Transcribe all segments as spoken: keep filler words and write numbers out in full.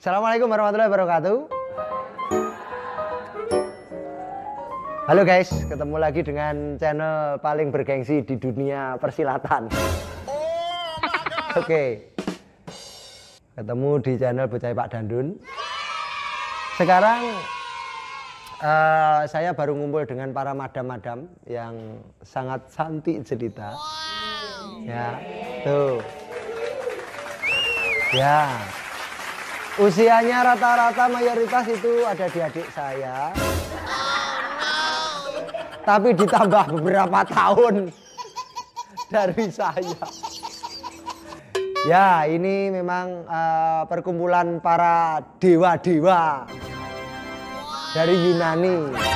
Assalamualaikum warahmatullahi wabarakatuh. Halo guys, ketemu lagi dengan channel paling bergengsi di dunia persilatan. Oke, okay. Ketemu di channel Bocah Pak Dandun. Sekarang uh, saya baru ngumpul dengan para madam-madam yang sangat cantik jelita. Ya, tuh. Ya. Usianya rata-rata mayoritas itu ada di adik saya. Tapi ditambah beberapa tahun dari saya. Ya, ini memang uh, perkumpulan para dewa-dewa dari Yunani.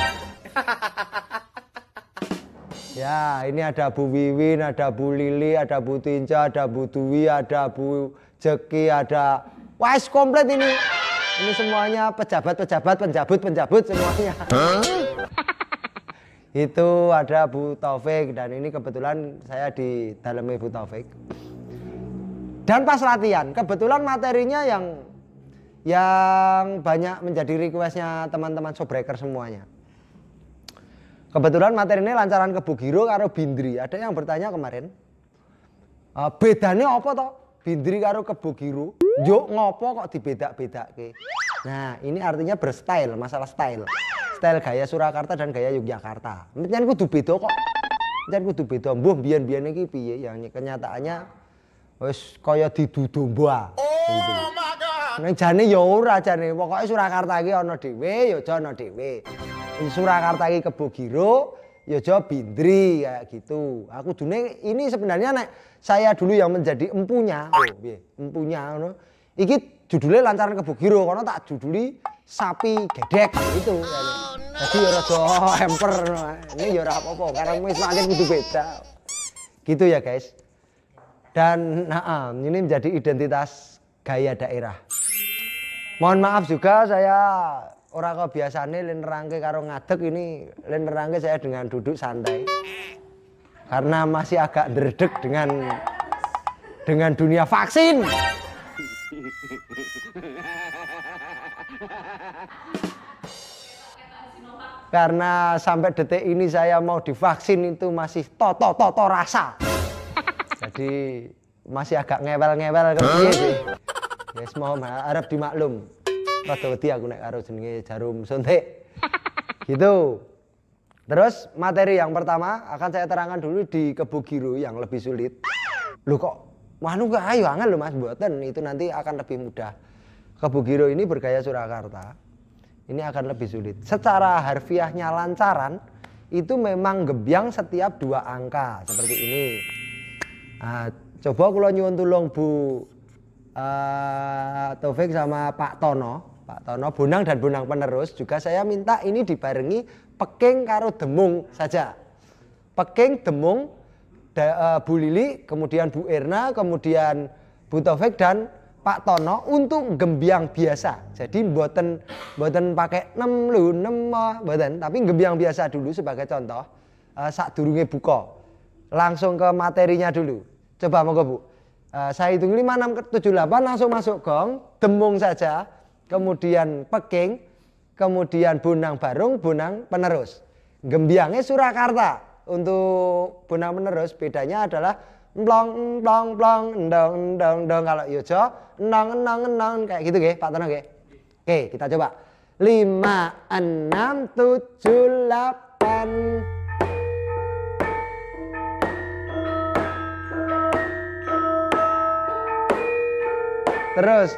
Ya, ini ada Bu Wiwin, ada Bu Lili, ada Bu Tinja, ada Bu Dwi, ada Bu Jeki, ada wais komplit ini. Ini semuanya pejabat-pejabat, penjabut-penjabut semuanya. Huh? Itu ada Bu Taufik dan ini kebetulan saya di dalamnya Bu Taufik. Dan pas latihan, kebetulan materinya yang yang banyak menjadi requestnya teman-teman Sobreker semuanya. Kebetulan materi ini lancaran Kebo Giro karo Bindri. Ada yang bertanya kemarin, uh, bedanya apa toh? Bindri karo Kebo Giro, yuk ngopo kok dibedak-bedake. Nah, ini artinya berstyle, masalah style. Style gaya Surakarta dan gaya Yogyakarta. Mencen kudu beda kok. Mencen kudu beda. Mbuh biyen-biyen iki piye yang kenyataannya wis kaya didu domba. Gitu. Nek jane ya ora jane, pokoke Surakarta iki ana dhewe, ya aja ana dhewe. Surakarta iki Kebo Giro, ya aja Bindri kayak gitu. Aku dune ini sebenarnya nek saya dulu yang menjadi empunya, oh piye? Empunya ngono. Iki judulnya lancaran Kebo Giro, kono tak juduli sapi gedek gitu. Oh, no. Jadi ya rada hamper. Ini ya ora apa-apa, karena wis makin kudu beda. Gitu ya, guys. Dan nah, ini menjadi identitas gaya daerah. Mohon maaf juga saya ora kebiasaane len nerangke karo ngadeg, ini len nerangke saya dengan duduk santai. Karena masih agak dredeg dengan dengan dunia vaksin. Karena sampai detik ini saya mau divaksin itu masih toto toto rasa. Jadi masih agak ngewel-ngewel kepiye sih. Wis mau arep dimaklum. Rada wedi aku nek karo jenenge jarum suntik. Gitu. Terus materi yang pertama akan saya terangkan dulu di Kebo Giro yang lebih sulit. Loh kok wanu gak ayo angel lho Mas, mboten, itu nanti akan lebih mudah. Kebo Giro ini bergaya Surakarta. Ini akan lebih sulit. Secara harfiahnya lancaran itu memang gebyang setiap dua angka seperti ini. Nah, coba kula nyuwun tulung Bu uh, Taufik sama Pak Tono, Pak Tono Bonang dan Bonang penerus juga saya minta ini dibarengi peking karo demung saja. Peking, demung, da, uh, Bu Lili, kemudian Bu Erna, kemudian Bu Taufik dan Pak Tono untuk gembyang biasa. Jadi mboten mboten pakai nem lu nem mboten, tapi gembyang biasa dulu sebagai contoh. Uh, sadurunge buka. Langsung ke materinya dulu. Coba monggo Bu. Uh, saya hitung lima, enam, tujuh, delapan langsung masuk gong, demung saja. Kemudian peking, kemudian bonang barung, bonang penerus. Gembyangnya Surakarta. Untuk bonang penerus bedanya adalah blong blong blong endong endong endong, kalau yojo endong endong endong kayak gitu nggih Pak Tono nggih. Oke, kita coba. lima, enam, tujuh, delapan. Terus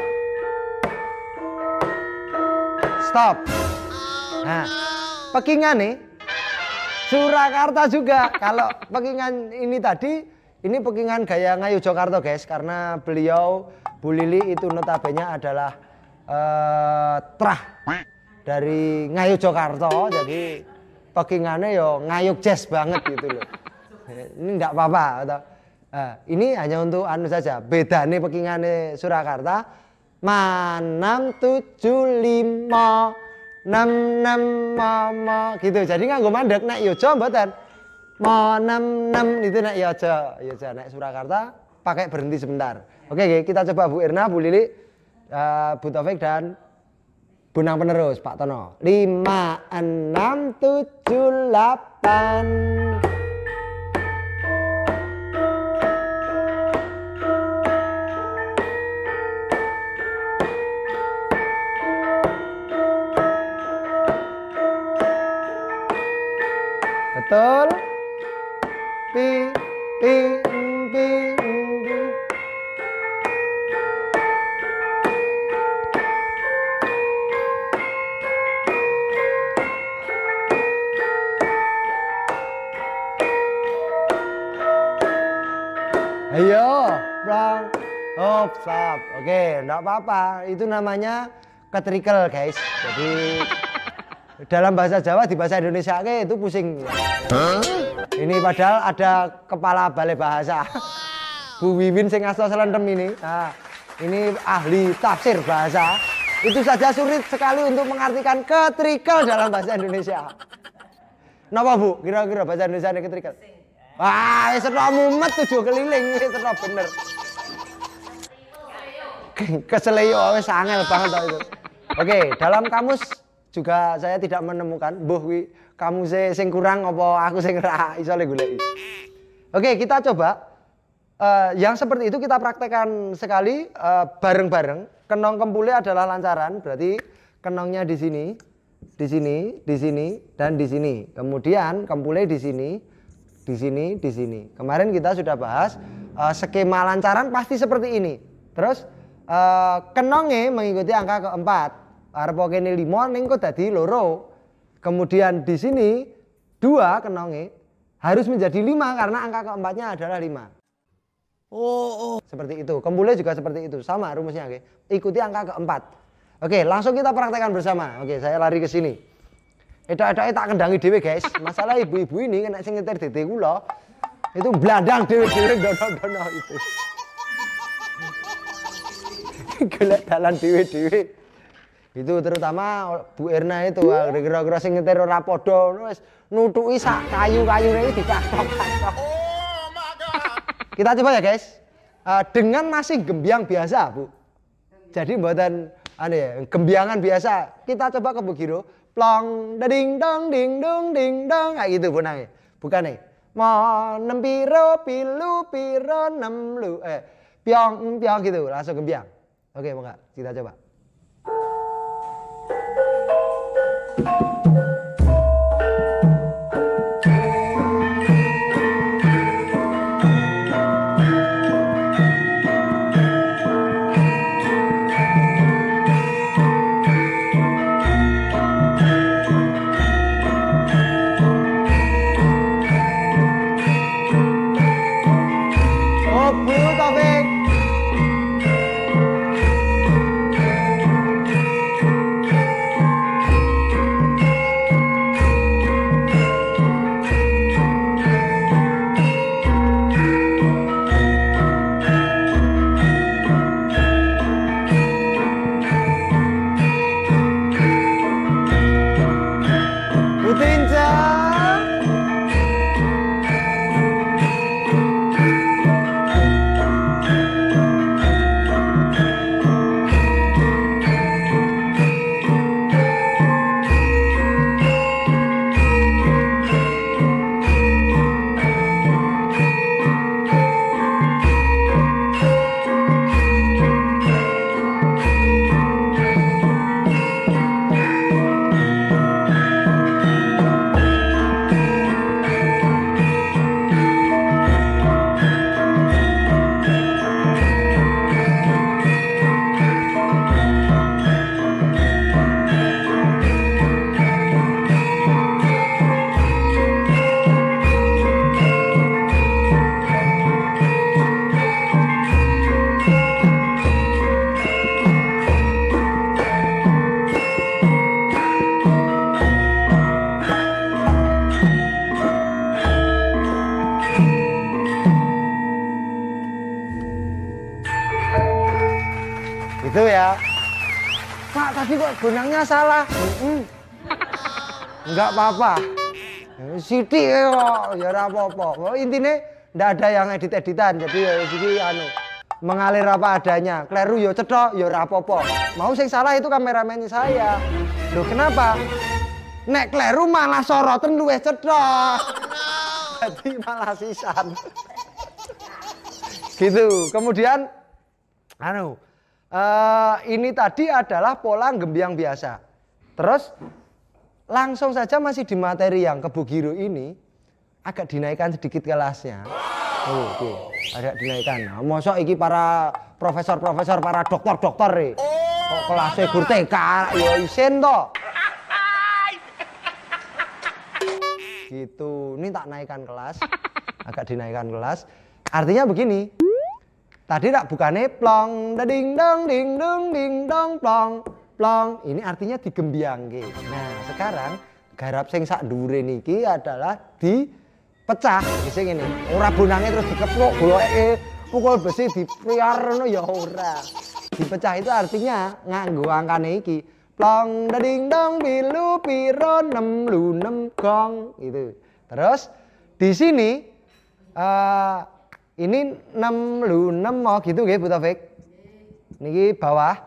stop. Nah, pekingan nih Surakarta juga. Kalau pekingan ini tadi, ini pekingan gaya Ngayogyakarta guys, karena beliau Bu Lili itu notabene adalah uh, trah dari Ngayogyakarta, jadi pekingannya yo ngayog jazz banget gitu loh. Ini enggak apa-apa atau uh, ini hanya untuk anu saja. Bedane pekingannya Surakarta manam tujuh lima enam enam mama gitu. Jadi nganggo mandek nek yojo mboten. Mo enam enam itu nek yojo. Yojo nek Surakarta pakai berhenti sebentar. Oke, kita coba Bu Irna, Bu Lili. uh, Bu Taufik dan Bunang penerus Pak Tono. lima, enam, tujuh, delapan. Betul. Pi, pi, pi, pi. Ayo, pulang. Hop, stop. Oke, enggak apa-apa. Itu namanya ketrikel, guys. Jadi dalam bahasa Jawa di bahasa Indonesia ke itu pusing. Huh? Ini padahal ada kepala balai bahasa. Bu Wiwin sing asto selendem ini. Nah, ini ahli tafsir bahasa. Itu saja sulit sekali untuk mengartikan ketrikel dalam bahasa Indonesia. Napa Bu? Kira-kira bahasa Indonesia ada ketrikel? Wah, wis ora mumet tujuh keliling wis ora bener. Keseleyo wis angel banget itu. Oke, dalam kamus juga saya tidak menemukan mbuh kuwi kamus sing kurang apa aku sing ra iso goleki. Oke, kita coba uh, yang seperti itu kita praktekkan sekali bareng-bareng. Uh, Kenong kempule adalah lancaran, berarti kenongnya di sini, di sini, di sini dan di sini. Kemudian kempule di sini, di sini, di sini. Kemarin kita sudah bahas uh, skema lancaran pasti seperti ini. Terus uh, kenongnya mengikuti angka keempat. Arep kene lima ning kok dadi loro. Kemudian di sini dua kenonge harus menjadi lima karena angka keempatnya adalah lima. Oh, oh. Seperti itu. Kembule juga seperti itu. Sama rumusnya, oke. Ikuti angka keempat. Oke, langsung kita praktekkan bersama. Oke, saya lari ke sini. Edok-edoke tak kendangi dhewe, guys. Masalah ibu-ibu ini kena sing nyetir dede kula. Itu blandang dhewe-dhewe dono-dono itu. Golek dalan dhewe-dhewe. Itu terutama Bu Erna itu kira-kira sing nyetir ora padha wis nutuki sak kayu-kayune iki dikatok-katok. Kita coba ya guys. Uh, dengan masih gembyang biasa, Bu. Jadi mboten ane gembyangan biasa. Kita coba ke Bu Giro. Plong ding dong ding dong ding dong kayak gitu bunangnya. Bukan nih. Mo nem piro pilu piro nem lu eh piong piong gitu langsung gembyang. Oke, monggo kita coba. Itu ya. Pak, tadi kok benangnya salah. Mm-mm. Enggak apa-apa. Sithik kok, ya ora apa-apa. Oh, intinya ndak ada yang edit-editan. Jadi ya iki anu mengalir apa adanya. Kleru yo cedok, yo rapopo. Mau sing salah itu kameramennya saya. Loh kenapa? Nek kleru malah soroten luwih cedok. Jadi malah sisan. Gitu. Kemudian, anu, uh, ini tadi adalah pola gembyang biasa. Terus langsung saja masih di materi yang Kebo Giro ini agak dinaikkan sedikit kelasnya. Oh, oke, okay. Agak dinaikkan. Nah, mosok iki para profesor-profesor, para dokter-dokter e. Kok kelasnya gur T K ya isin to. Gitu. Ini tak naikkan kelas. Agak dinaikkan kelas. Artinya begini. Tadi tak bukannya plong dading dong ding dong ding dong plong plong. Ini artinya digembyangke. Nah, sekarang garap sing sak dhuwure niki adalah dipecah. Sing ngene. Ora bonange terus dikeplok goloke pukul besi dipriar ngono ya ora. Dipecah itu artinya nganggo angkane iki. Plong dading dong bilu piro nem lu nem gong gitu. Terus di sini uh, ini enam lu enam mau gitu nggih Bu Taufik. Niki bawah.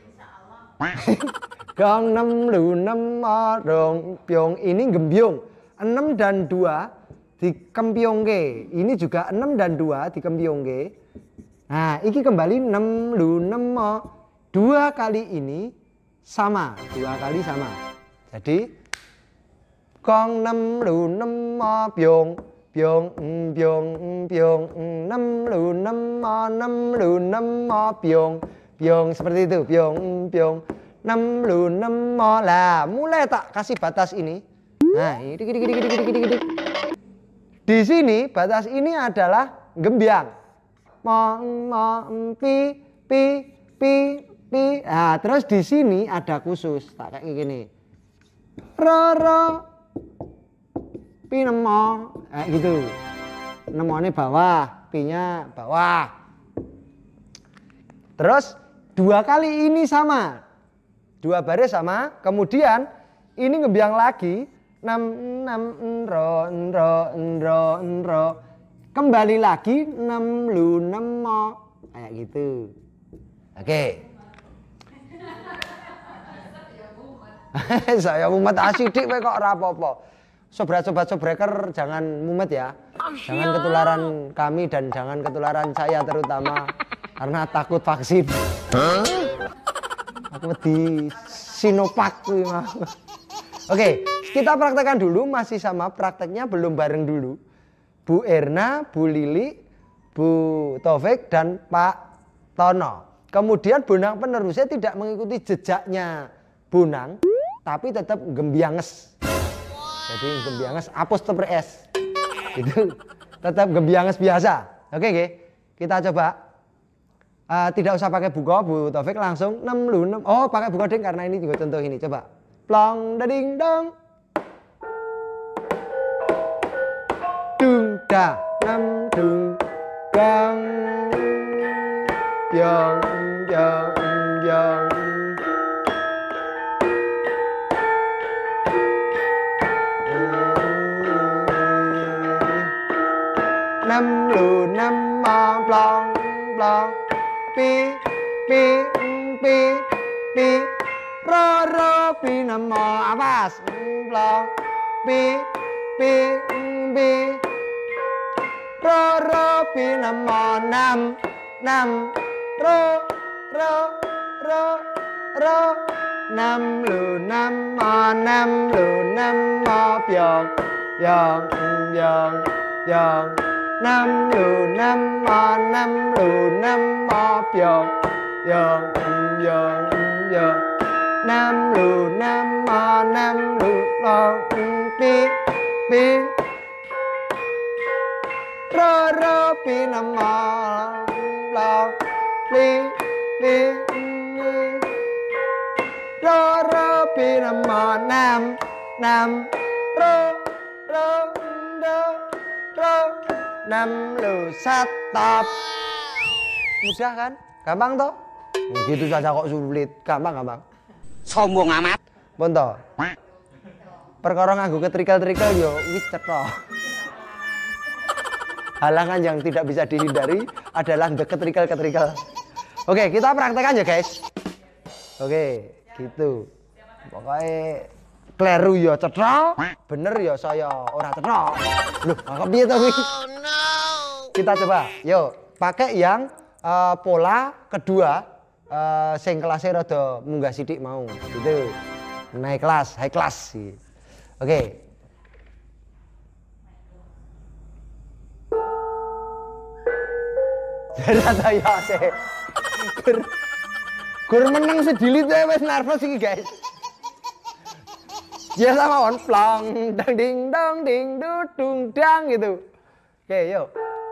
Gong enam lu enam dong pyong ini gembyung. enam dan dua dikempyongke. Ini juga enam dan dua dikempyongke. Nah, iki kembali enam lu enam dua kali ini sama, dua kali sama. Jadi gong enam lu enam pyong pyong pyong pyong enam lu enam enam lu enam pyong pyong seperti itu pyong pyong enam lu enam lah mulai tak kasih batas ini. Nah ini dik, dik, dik, dik, dik, dik, dik. Di sini batas ini adalah gembyang mo mo pi pi pi pi. Nah terus di sini ada khusus tak kayak gini ro ro pi nemo. Kayak gitu. Nemone bawah, pi-nya bawah. Terus dua kali ini sama. Dua baris sama, kemudian ini ngembyang lagi enam enam enro enro enro enro. Kembali lagi enam lu enam mo. Kayak gitu. Oke. Saya mumet asidik kowe kok ora apa-apa. Sobat-sobat sobreker jangan mumet ya. Jangan ketularan kami dan jangan ketularan saya terutama karena takut vaksin. Aku di Sinovac kuwi mah. Oke, kita praktekkan dulu masih sama prakteknya belum bareng dulu. Bu Erna, Bu Lili, Bu Taufik dan Pak Tono. Kemudian Bonang penerusnya tidak mengikuti jejaknya Bonang tapi tetap gembyanges. Jadi gembyanges apostrofe S. Itu tetap gembyanges biasa. Oke, oke. Kita coba. Uh, tidak usah pakai buka Bu Taufik langsung enam lu enam. Oh, pakai buka ding karena ini juga contoh ini. Coba. Plong dading dong. Dung da enam dung gang. Yang yang yang năm lu năm ma plong plong pi pi pi pi ro ro pi năm ma awas plong pi pi pi ro ro pi năm ma năm năm ro ro ro ro năm lu năm ma năm lu năm ma pyong yang yang yang năm lu năm ma năm lu năm ma pyong yang yang yang năm lu năm ma năm lu long pi pi ro ro pi năm ma long pi pi ro ro pi năm ma năm năm ro ro ro ro enam lu stop. Mudah kan? Gampang toh? Gitu saja kok sulit. Gampang gampang. Sombong amat. Pun toh. Perkara nganggo ketrikel-trikel yo wis cetha. Halangan yang tidak bisa dihindari adalah the ketrikal-ketrikal. Oke, kita praktekkan ya guys. Oke, gitu. Pokoknya kleru ya cetha, bener ya saya ora cetha. Loh, kok piye to kuwi? Kita coba. Yuk, pakai yang uh, pola kedua uh, sing kelasnya rada munggah sithik mau. Gitu. Naik kelas, high class. Oke. Rata ya sih. Gur, gur menang sedilit wis nervous iki guys. Ya sama on plong dang ding dong ding dudung dang gitu. Oke, yuk.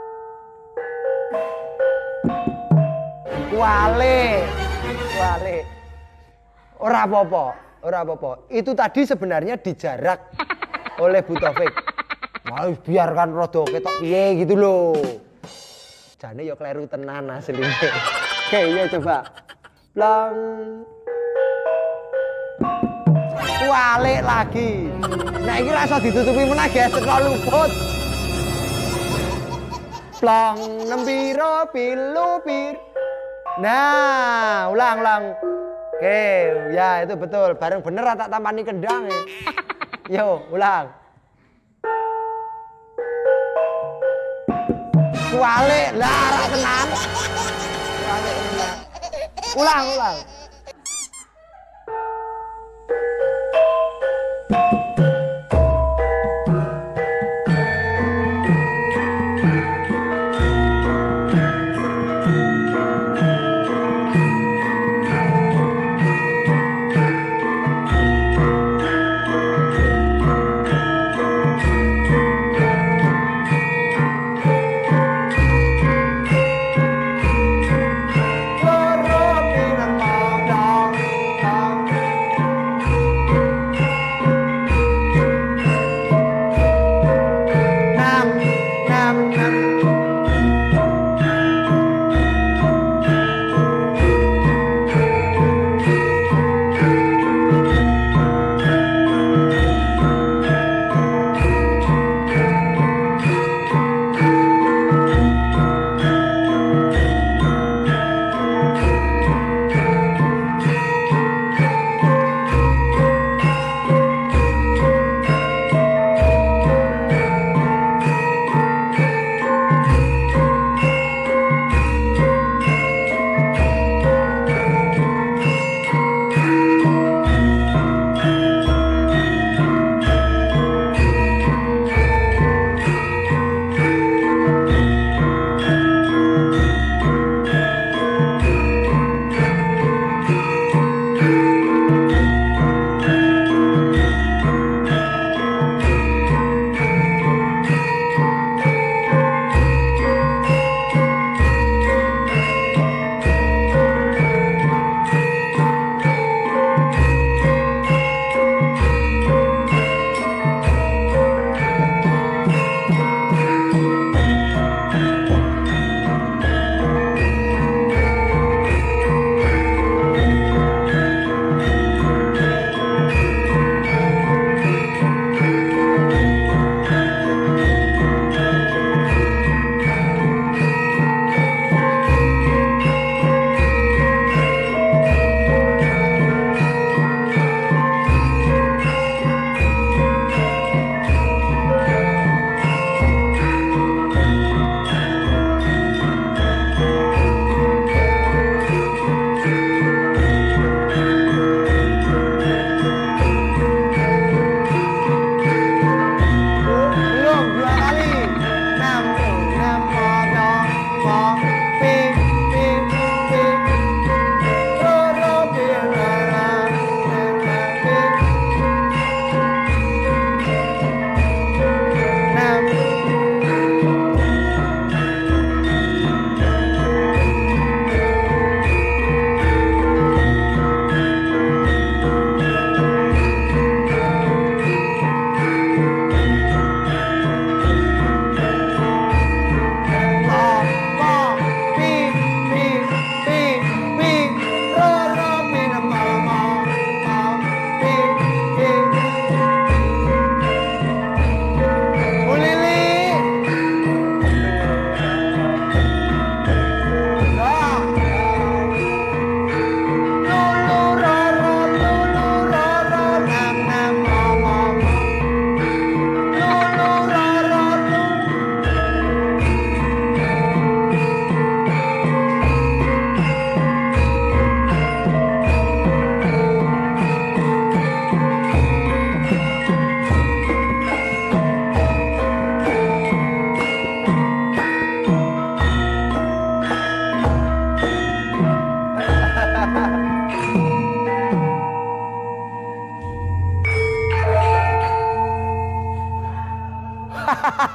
Wale. Wale. Ora apa-apa, ora apa-apa. Itu tadi sebenarnya dijarak oleh Bu Taufik. Mau biarkan rada ketok piye gitu loh. Jane ya kleru tenan asline. Oke, ya coba. Plong. Wale lagi. Nah ini rasa ditutupi meneh guys, teko luput. Plong nembiro pilu pir. Nah, ulang ulang. Oke, ya itu betul. Bareng bener tak tampani kendang ya. Yo, ulang. Wale, lah ra tenan. Wale tenan. Ulang ulang.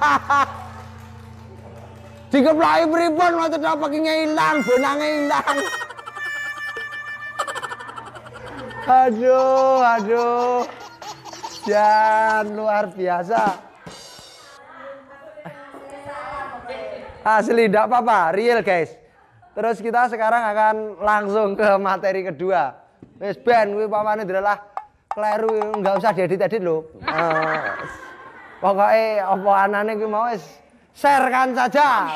Dikeplaki pripun maksudnya pekinge ilang, bonange ilang. Aduh, aduh. Jan luar biasa. Asli enggak apa-apa, real guys. Terus kita sekarang akan langsung ke materi kedua. Wis ben kuwi pamane delalah kleru enggak usah diedit-edit lho. Uh, pokoknya apa anane kuwi mau wis share-kan saja.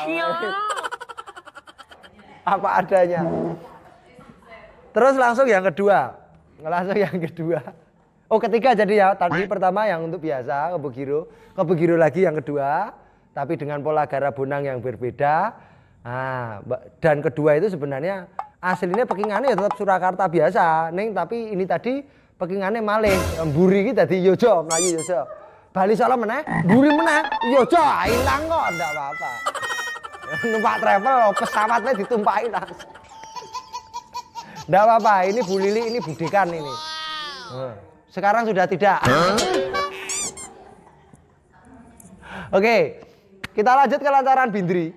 Apa adanya. Terus langsung yang kedua. Langsung yang kedua. Oh, ketiga jadi ya. Tadi pertama yang untuk biasa kebugiro, kebugiro lagi yang kedua, tapi dengan pola gara bonang yang berbeda. Nah, dan kedua itu sebenarnya aslinya pekingannya ya tetap Surakarta biasa, neng, tapi ini tadi pekingannya malih, mburi iki dadi Yojo, Melayu Yojo. Bali Solo meneh, mburi meneh, Yojo, hilang kok, ndak apa-apa. Numpak travel, pesawatnya ditumpahin langsung. Ndak apa-apa, ini Bu Lili, ini budikan ini. Sekarang sudah tidak. Oke, kita lanjut ke lantaran Bindri.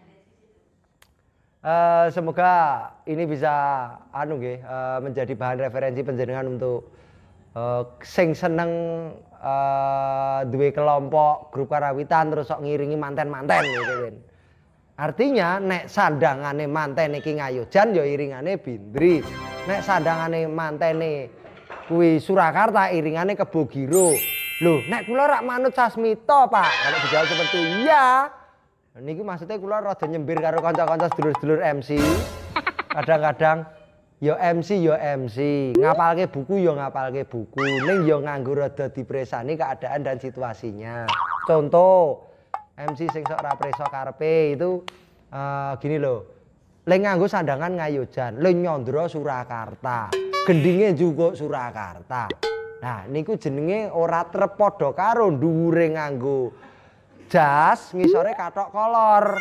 Uh, semoga ini bisa anu nggih, uh, menjadi bahan referensi panjenengan untuk uh, sing seneng uh, duwe kelompok grup karawitan terus sok ngiringi manten-manten gitu kan. Artinya nek sandangane manten iki Ngayojan ya iringane Bindri. Nek sandangane mantene kuwi Surakarta iringane Kebogiro. Loh, nek kula rak manut Sasmito, Pak. Kalau dijawab seperti itu, iya. Niki maksudnya kula rada nyembir karo kanca-kanca sedulur-sedulur M C. Kadang-kadang yo M C yo M C, ngapalke buku yo ngapalke buku, ning yo nganggo rada dipresani keadaan dan situasinya. Contoh, M C sing sok ora preso karepe itu uh, gini loh. Le nganggo sandangan Ngayojan, le nyondro Surakarta. Gendinge juga Surakarta. Nah, niku jenenge ora trep padha karo dhuwure nganggo jas, ngisore katok kolor.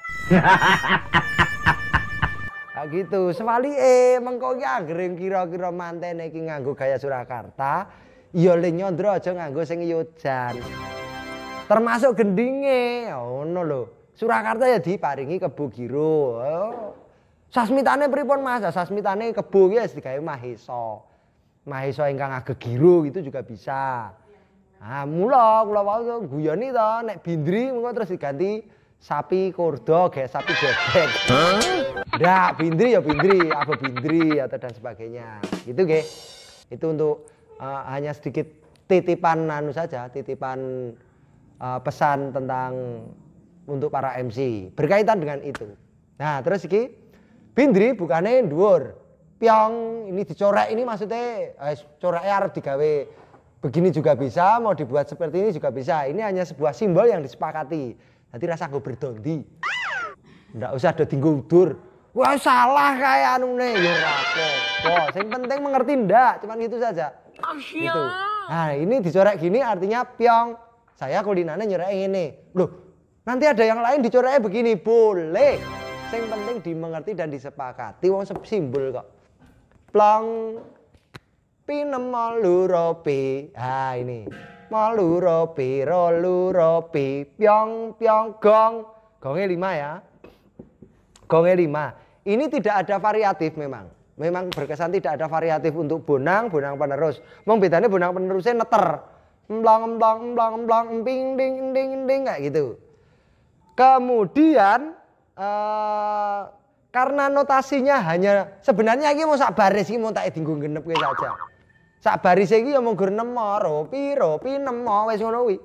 Nah gitu, sewalike mengko iki anggere kira-kira mantene iki nganggo gaya Surakarta, ya le nyondro aja nganggo sing Yojan. Termasuk gendinge, ngono lho. Surakarta ya diparingi Kebogiro. Oh. Sasmitane pripun Mas? Sasmitane kebo ki wis digawe Mahesa. Mahesa ingkang agegiro itu juga bisa. Nah, mula kula wau guyoni to nek Bindri mengko terus diganti sapi kordo, kayak sapi bebek. Ndak, Bindri ya Bindri, apa Bindri atau dan sebagainya. Gitu nggih. Itu untuk uh, hanya sedikit titipan anu saja, titipan uh, pesan tentang untuk para M C berkaitan dengan itu. Nah, terus iki Bindri bukannya dhuwur. Piong ini dicorek ini maksudnya eh, coreknya harus digawe begini juga bisa, mau dibuat seperti ini juga bisa. Ini hanya sebuah simbol yang disepakati. Nanti rasa gue berdondi. Nggak usah ada tinggal udur. Wah salah kayak anu nih. Ya rapopo. Yang penting mengerti ndak, cuman gitu saja. Gitu. Nah ini dicorek gini artinya piong. Saya kulinane nyerek ini. Loh nanti ada yang lain dicoreknya begini. Boleh. Yang penting dimengerti dan disepakati. Wong simbol kok. Plong pinem maluropi. Ah ini. Maluropi roluropi piong piong gong. Gongnya lima ya. Gongnya lima. Ini tidak ada variatif memang. Memang berkesan tidak ada variatif untuk bonang, bonang penerus. Mong bedanya bonang penerusnya neter. Emblong emblong emblong emblong emping ding ding ding kayak gitu. Kemudian uh, karena notasinya hanya sebenarnya iki mau sak baris iki mau tak dinggo genep kowe saja. Sak baris iki ya mung gur nemo ro piro pi nemo wis ngono kuwi.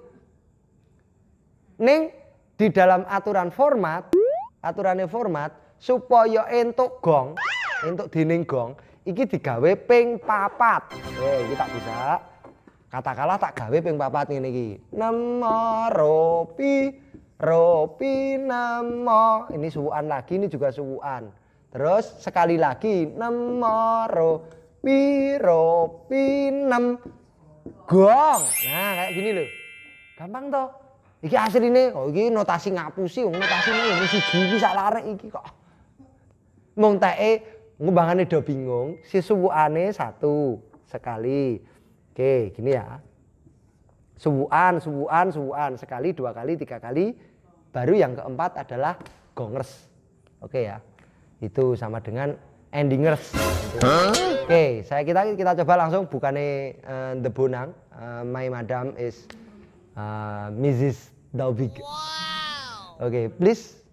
Ning di dalam aturan format, aturannya format supaya entuk gong, entuk dening gong iki digawe ping papat. Eh iki tak bisa. Katakanlah tak gawe ping papat ngene iki. Nemo ro pi Ropi namo, ini suwuan lagi, ini juga suwuan. Terus sekali lagi namo ropi ropi nem gong. Nah kayak gini loh, gampang toh. Iki asli ini, oh iki notasi ngapusi, notasi ini mesti gigi sak larek iki kok. Mung teke ngumbangane do bingung, si suwuane satu sekali. Oke, gini ya. Suwuan, suwuan, suwuan sekali, dua kali, tiga kali. Baru yang keempat adalah gongers. Oke ya. Itu sama dengan endingers. Oke, saya kita kita coba langsung bukannya uh, The Bonang. Uh, my madam is uh, missus Daubig. Wow. Oke, please.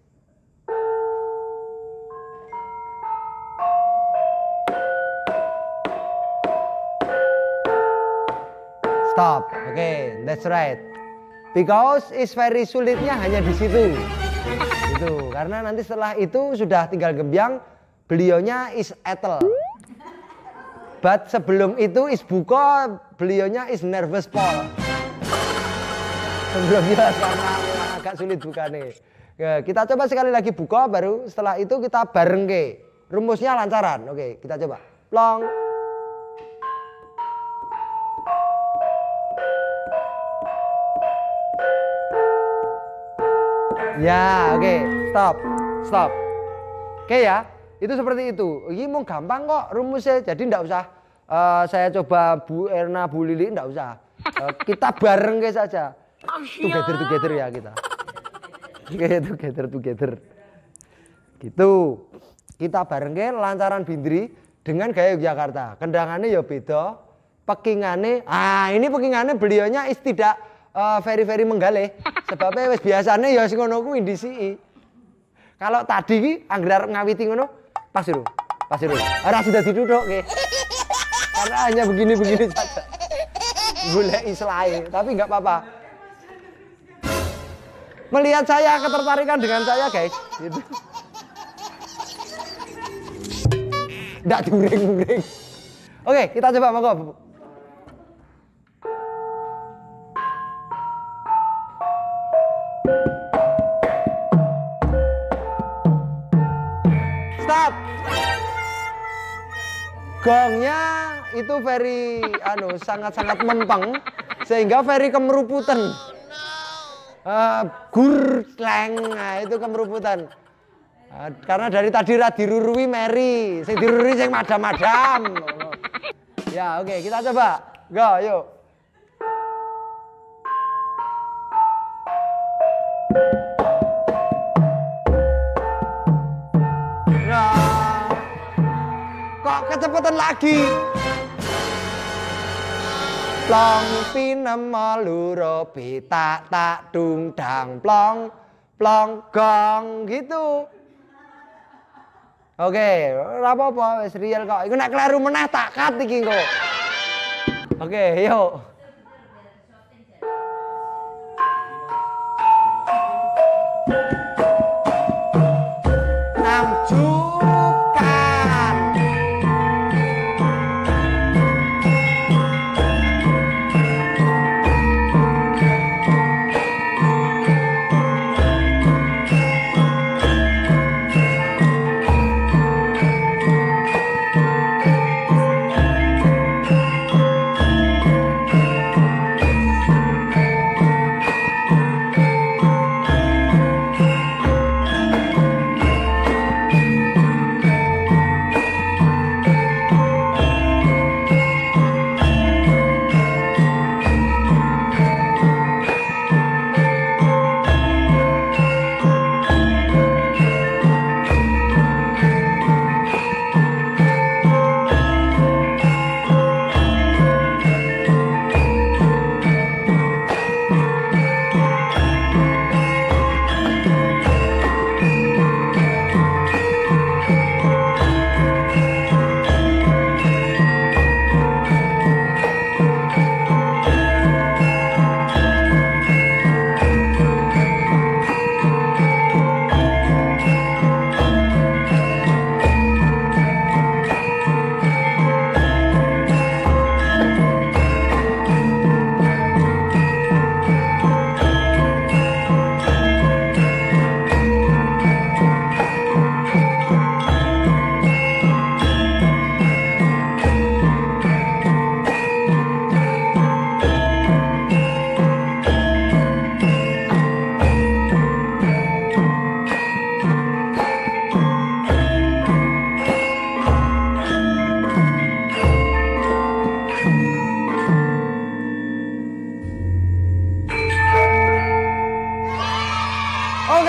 Stop. Oke, okay, that's right. Because it's very sulitnya hanya di situ. Itu karena nanti setelah itu sudah tinggal gembyang, beliaunya is Ethel. But sebelum itu is buka, beliaunya is nervous Paul. Sebelumnya karena agak sulit bukannya. Ya, kita coba sekali lagi buka, baru setelah itu kita bareng ke. Rumusnya lancaran. Oke, kita coba. Plong. Ya, oke, okay. Stop, stop. Oke okay, ya, itu seperti itu. Ini mau gampang kok rumusnya, jadi ndak usah uh, saya coba Bu Erna, Bu Lili, ndak usah. Uh, kita bareng guys saja. Together, together ya kita. Oke, okay, together, together. Gitu. Kita bareng ke lancaran Bindri dengan gaya Yogyakarta. Kendangannya ya beda, pekingannya. Ah, ini pekingannya beliaunya is tidak Uh, very very menggalih sebabnya wis biasanya ya sing ngono kuwi ndisiki. Kalau tadi ki anggar ngawiti ngono pas lho, pas lho. Ora sudah diduduk ke. Karena hanya begini-begini saja. Golek islahe, tapi enggak apa-apa. Melihat saya ketertarikan dengan saya, guys, gitu. Enggak during-during. Oke, kita coba monggo. Stop. Gongnya itu very anu sangat-sangat mempeng sehingga very kemeruputan. Uh, gurleng, nah itu kemeruputan. Uh, karena dari tadi ra dirurui Mary, sing dirurui sing madam-madam. Ya, oke, okay, kita coba. Go, yuk. Kecepatan lagi. Plong pinem maluro pitak tak dung dang plong plong gong gitu. Oke, ora apa-apa wis real kok. Iku nek kleru meneh tak cut iki kok. Oke, yuk.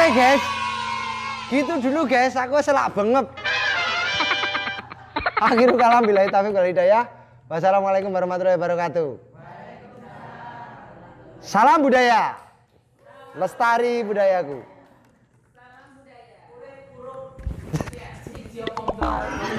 guys. Gitu dulu guys, aku selak banget. Akhirul kalam billahi taufiq wal hidayah. Wassalamualaikum warahmatullahi wabarakatuh. Salam budaya. Lestari budayaku. Salam budaya.